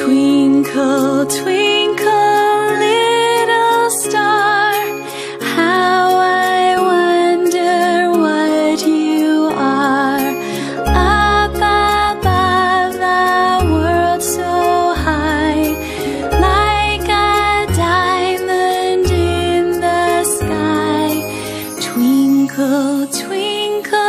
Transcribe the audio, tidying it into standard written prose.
Twinkle, twinkle, little star, how I wonder what you are. Up above the world so high, like a diamond in the sky. Twinkle, twinkle,